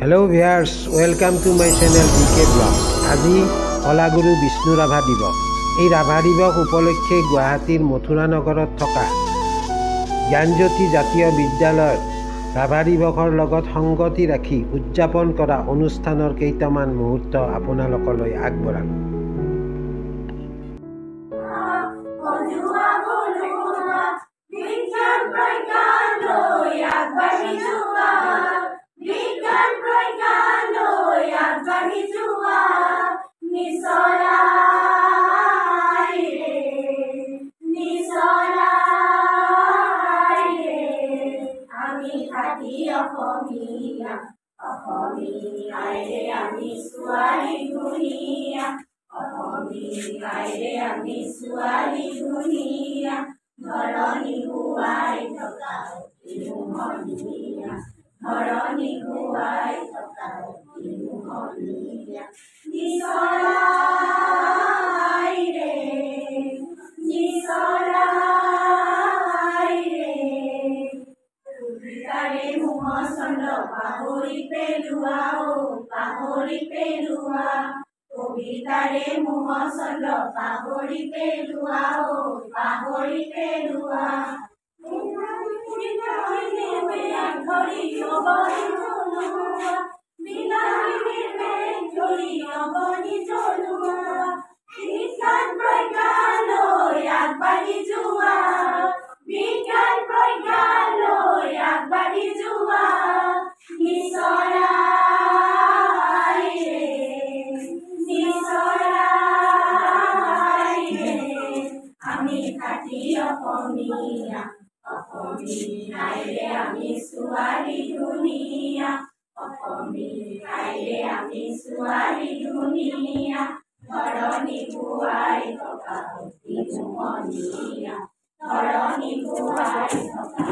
Hello viewers, welcome to my channel DK Vlog. আজি কলাগুৰু বিষ্ণু ৰাভা দিৱস। এই ৰাভা দিৱস উপলক্ষে গুৱাহাটীৰ মথুৰা নগৰত থকা জ্ঞানজ্যোতি জাতীয় বিদ্যালয়ত ৰাভা দিৱসৰ লগত সংগতি ৰাখি উদযাপন কৰা অনুষ্ঠানৰ কেইটামান মুহূৰ্ত আপোনালোকলৈ আগবঢ়াম। কবিতাৰে মোহ চন্দ্ৰ পাহৰি পেলোৱা পাহৰি পেলোৱা বিজ্ঞান প্ৰজ্ঞালৈ আগবাঢ়ি যোৱা বিজ্ঞান প্ৰজ্ঞালৈ আগবাঢ়ি যোৱা অসমীয়াৰে আমি ছোৱালী ধুনীয়া অসমীয়াৰে আমি ছোৱালী ধুনীয়া ধৰণী বোৱাই থকা অতি মোহনীয়া ধৰণী বোৱাই থকা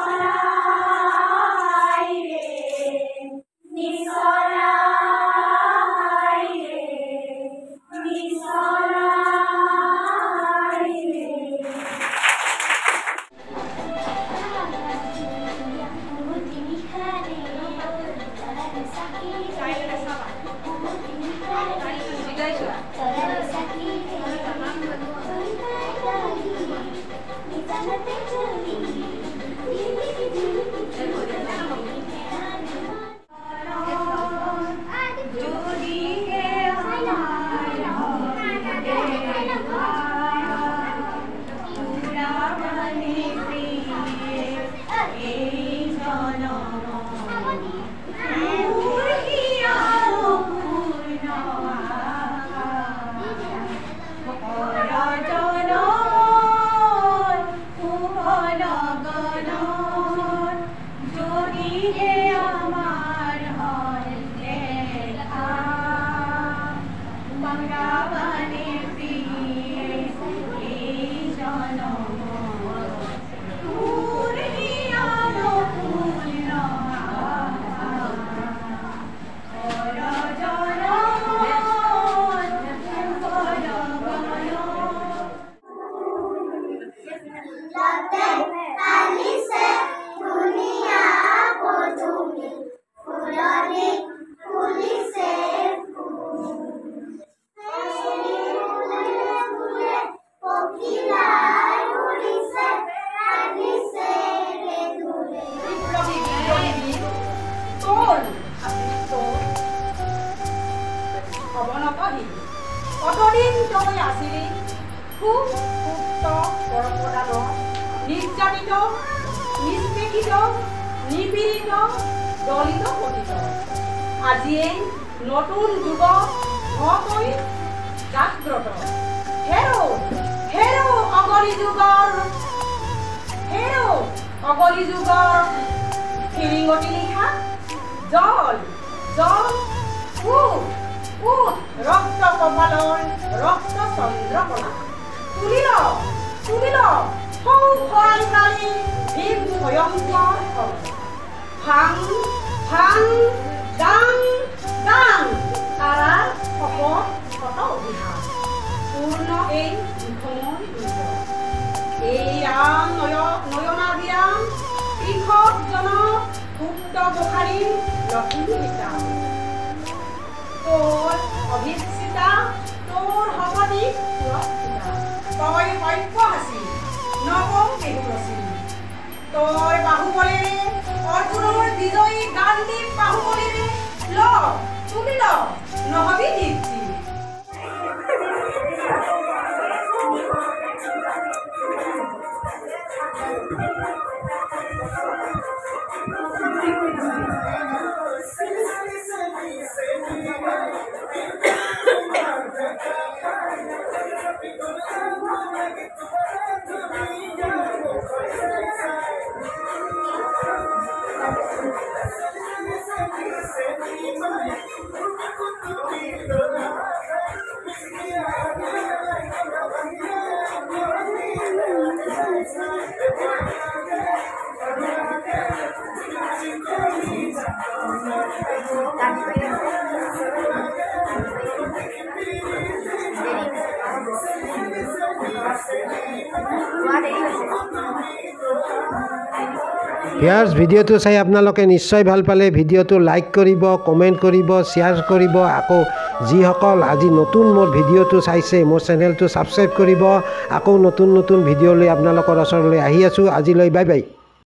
নিৰ্যাতিত নিষ্পেষিত নিপীড়িত দলিত পতিত আজিয়ে নতুন যুগ নতুন জাগ্ৰত হেৰো অগলি যুগৰ ফিৰিঙতি লিখা জল ৰক্ত কপালৰ ৰক্ত চন্দ্ৰকলা তুলিল সৌফালী ভীম ভয়ংকৰ ভাং দাং তাৰা শত অভিশাপ পূৰ্ণ এই এই ৰাম নয়নাভিৰাম কৃষকজনক গোসানী লক্ষ্মীতা তোৰ অভিচিতা তোৰ হবনি সুৰক্ষিতা তই সব্যসাচী নৱম কেহুৰচী তই বাহুবলেৰে অৰ্জুনৰ বিজয়ী গান্ধী বাহুবলেৰে ল তুমি ল নহবি দীপ্তি ভিউয়াৰ্স ভিডিঅ'টো চাই আপোনালোকে নিশ্চয় ভাল পালে ভিডিঅ'টো লাইক কৰিব কমেণ্ট কৰিব শ্বেয়াৰ কৰিব আকৌ যিসকল আজি নতুন মোৰ ভিডিঅ'টো চাইছে মোৰ চেনেলটো ছাবস্ক্ৰাইব কৰিব আকৌ নতুন নতুন ভিডিঅ' লৈ আপোনালোকৰ ওচৰলৈ আহি আছোঁ আজিলৈ বাই বাই